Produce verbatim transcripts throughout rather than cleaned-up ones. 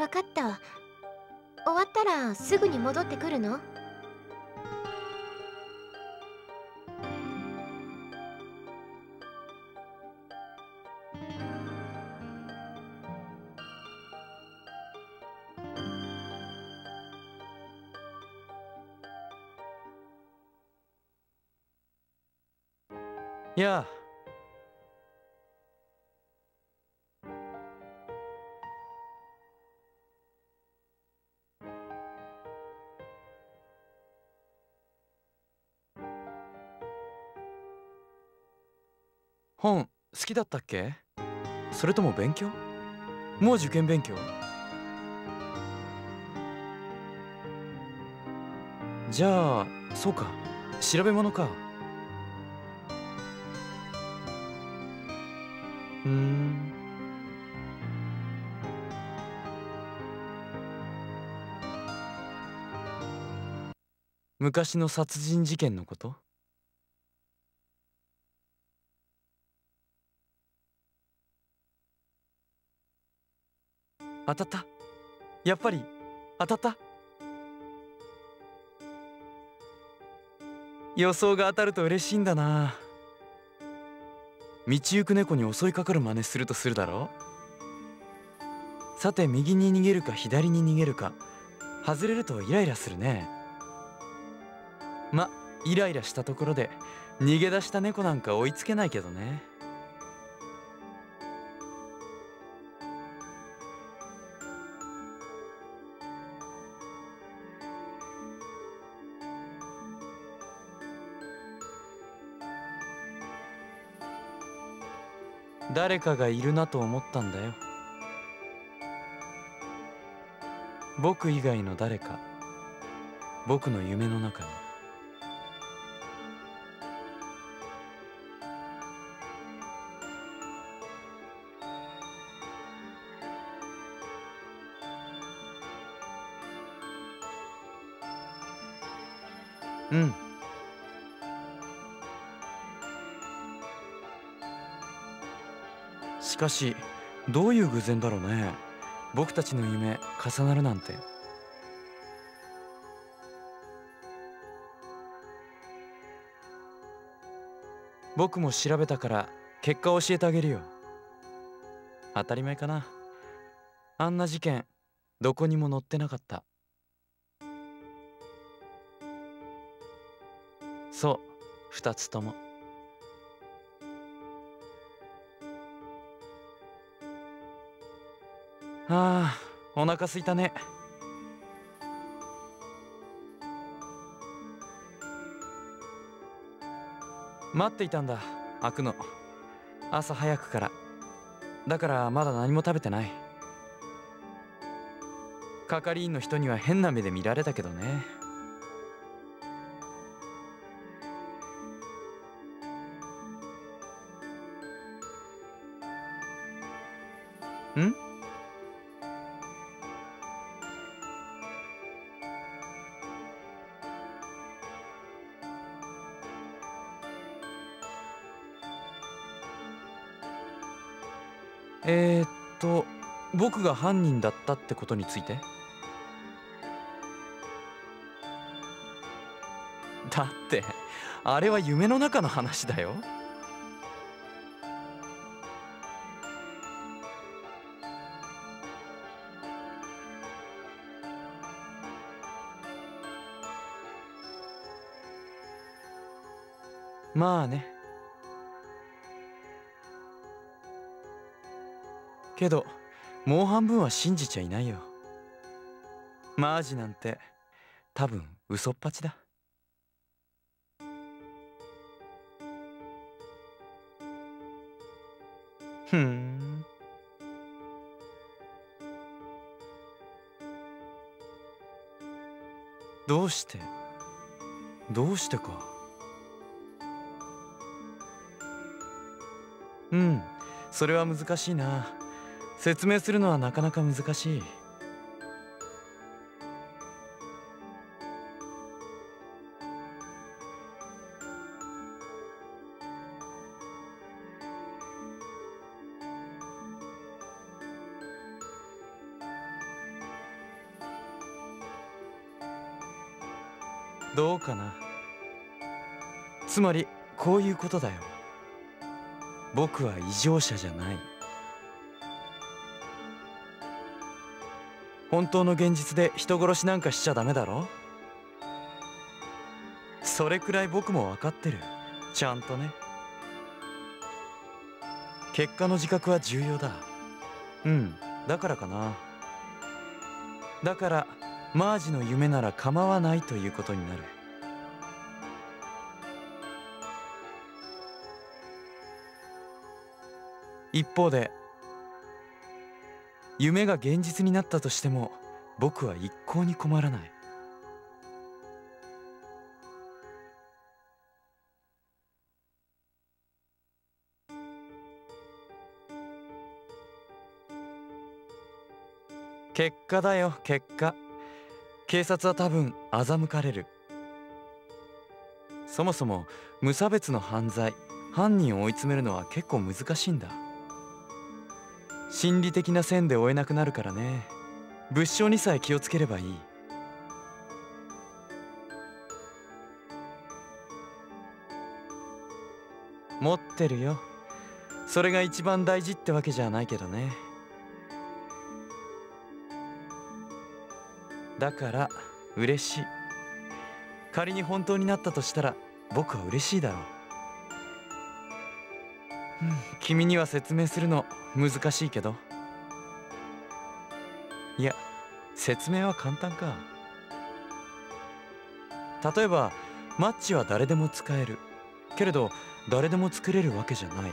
わかった。終わったらすぐに戻ってくるの？ やあ、本好きだったっけ？それとも勉強？もう受験勉強？じゃあそうか、調べ物か。うーん。昔の殺人事件のこと？当たった。やっぱり当たった。予想が当たると嬉しいんだな。道行く猫に襲いかかる真似するとするだろう。さて右に逃げるか左に逃げるか、外れるとイライラするね。ま、イライラしたところで逃げ出した猫なんか追いつけないけどね。誰かがいるなと思ったんだよ。僕以外の誰か、僕の夢の中に。うん。しかしどういう偶然だろうね。僕たちの夢重なるなんて。僕も調べたから結果を教えてあげるよ。当たり前かな。あんな事件どこにも載ってなかった。そう、二つとも。ああ、お腹すいたね。待っていたんだ、開くの。朝早くから。だからまだ何も食べてない。係員の人には変な目で見られたけどね。んえー、っと僕が犯人だったってことについて？だってあれは夢の中の話だよ。まあね。けどもう半分は信じちゃいないよ。マージなんて多分嘘っぱちだ。ふーん。どうしてどうしてか。うん、それは難しいな。説明するのはなかなか難しい。 どうかな。つまりこういうことだよ。僕は異常者じゃない。本当の現実で人殺しなんかしちゃダメだろ。それくらい僕も分かってる。ちゃんとね。結果の自覚は重要だ。うん、だからかな。だからマージの夢なら構わないということになる。一方で夢が現実になったとしても僕は一向に困らない。結果だよ、結果。警察は多分欺かれる。そもそも無差別の犯罪、犯人を追い詰めるのは結構難しいんだ。心理的な線で追えなくなるからね。物証にさえ気をつければいい。持ってるよ。それが一番大事ってわけじゃないけどね。だから嬉しい。仮に本当になったとしたら僕は嬉しいだろう。うん、君には説明するの難しいけど。いや、説明は簡単か。例えばマッチは誰でも使えるけれど誰でも作れるわけじゃない。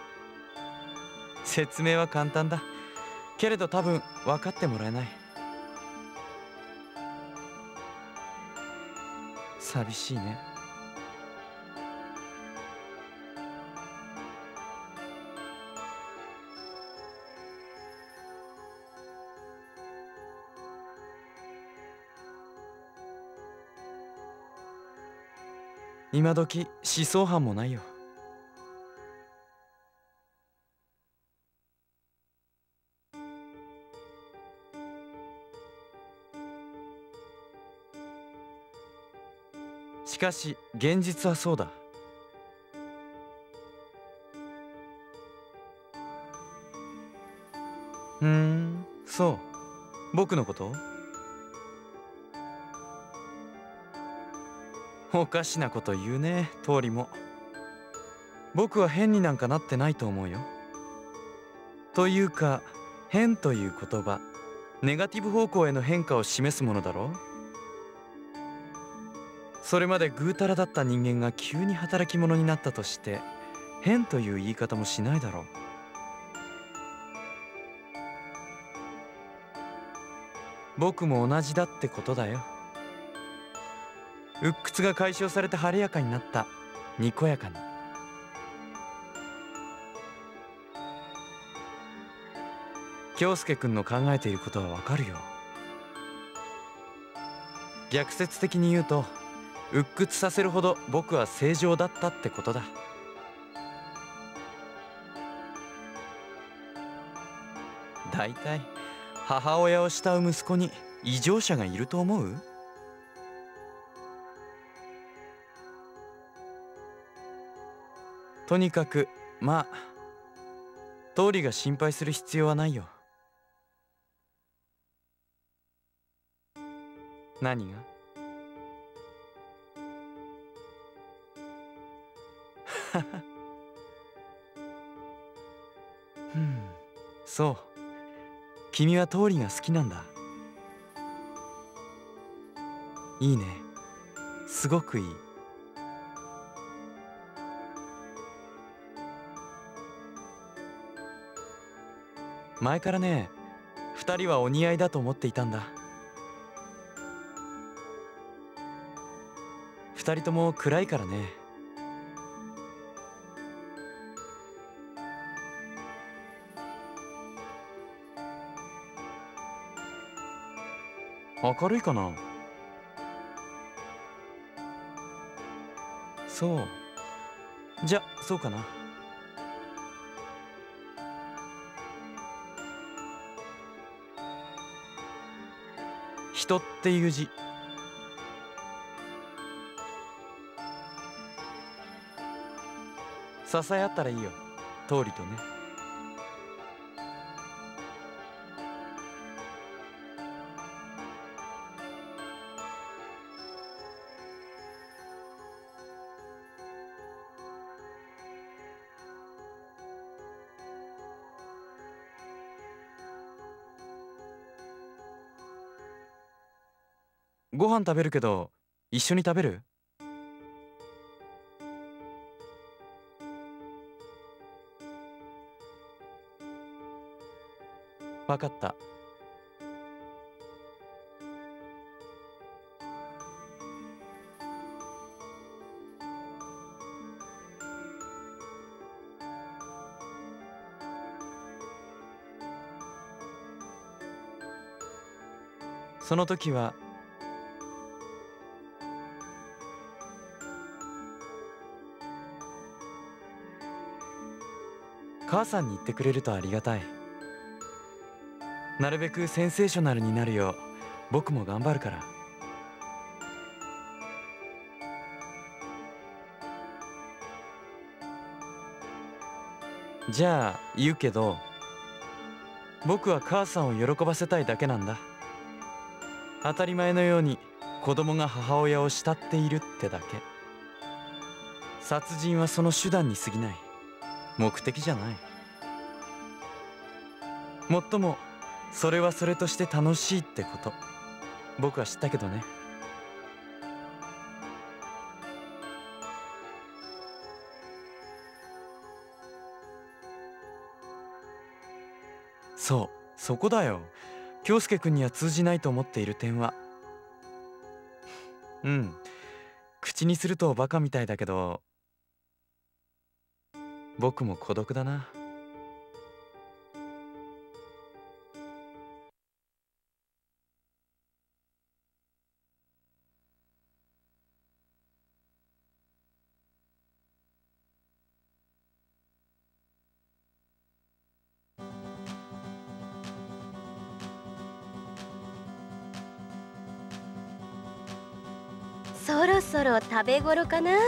説明は簡単だけれど多分分かってもらえない。寂しいね。今時思想犯もないよ。しかし現実はそうだ。ふーん、そう。僕のこと？おかしなこと言うね、通りも。僕は変になんかなってないと思うよ。というか、変という言葉、ネガティブ方向への変化を示すものだろう。それまでぐうたらだった人間が急に働き者になったとして変という言い方もしないだろう。僕も同じだってことだよ。鬱屈が解消されて晴れやかになった。にこやかに。京介君の考えていることはわかるよ。逆説的に言うと鬱屈させるほど僕は正常だったってことだ。だいたい母親を慕う息子に異常者がいると思う？とにかくまあ通りが心配する必要はないよ。何が？ふん、そう。君は通りが好きなんだ。いいね。すごくいい。前からね、二人はお似合いだと思っていたんだ。二人とも暗いからね。明るいかな？そう。じゃ、そうかな。人っていう字。 支え合ったらいいよ、通りとね。ご飯食べるけど一緒に食べる？わかった。その時は母さんに言ってくれるとありがたい。なるべくセンセーショナルになるよう僕も頑張るから。じゃあ言うけど、僕は母さんを喜ばせたいだけなんだ。当たり前のように子供が母親を慕っているってだけ。殺人はその手段に過ぎない。目的じゃない。もっともそれはそれとして楽しいってこと僕は知ったけどね。そう、そこだよ。京介君には通じないと思っている点は。うん、口にするとバカみたいだけど僕も孤独だな。 そろそろ食べ頃かな。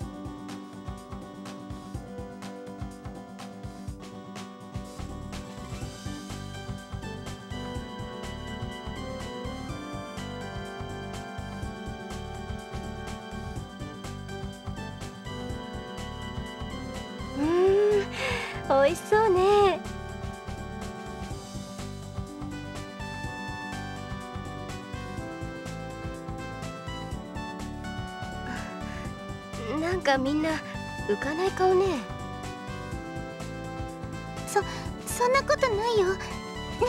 うーん、美味しそうね。なんかみんな浮かない顔ね。そ、そんなことないよ。ねえ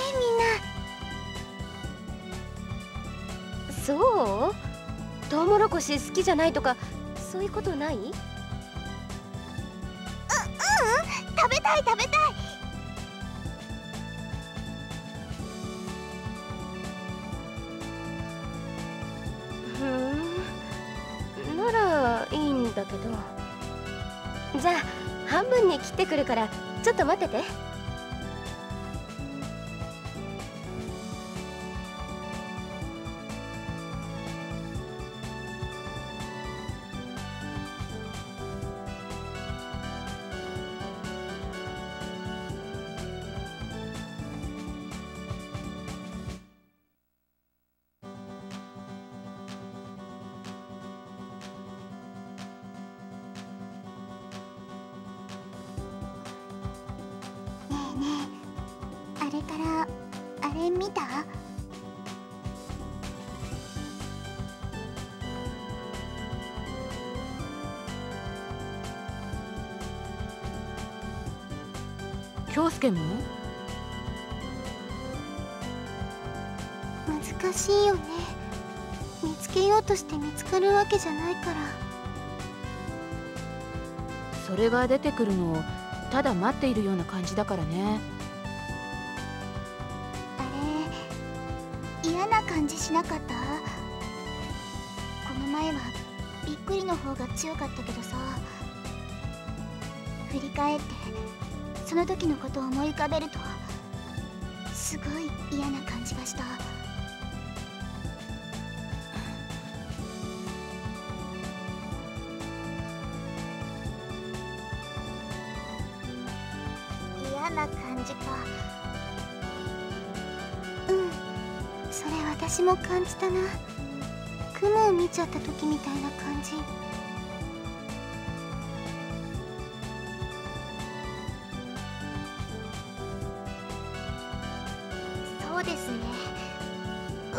みんな。そう？トウモロコシ好きじゃないとかそういうことない？う、ううん、食べたい食べたい。ふん、ならいいんだけど。じゃあ半分に切ってくるからちょっと待ってて。あれからあれ見た？ 京介も？ 難しいよね。見つけようとして見つかるわけじゃないから。 それが出てくるのをただ待っているような感じだからね。 あれ嫌な感じしなかった？この前はびっくりの方が強かったけどさ、振り返ってその時のことを思い浮かべるとすごい嫌な感じがした。 嫌な感じか。うん、それ私も感じたな。雲を見ちゃった時みたいな感じ。そうですね。うん。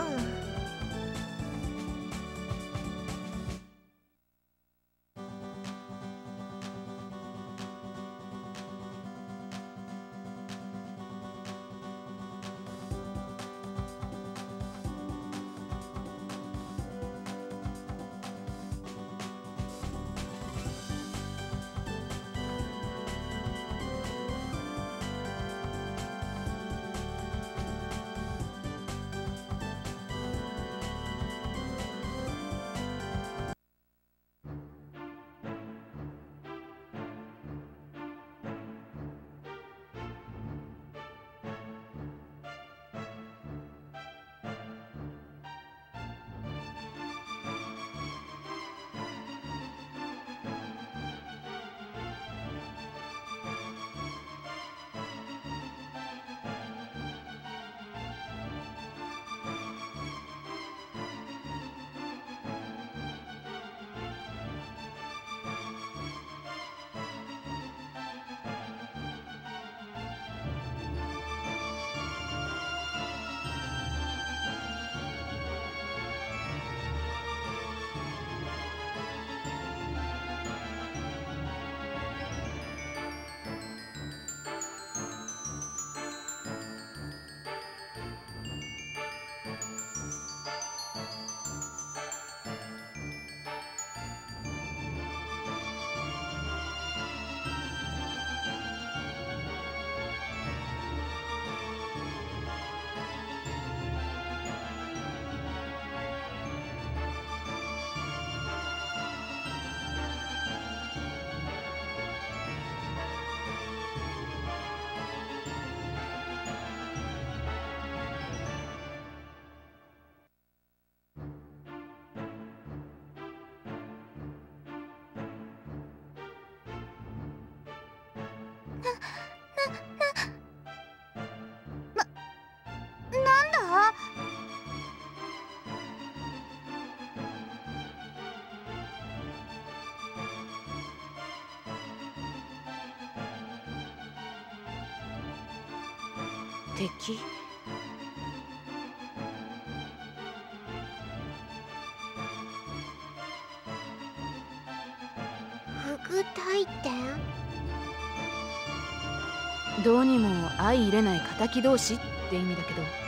なんだ？ 敵？ 不具体点？ どうにも相入れない敵同士って意味だけど。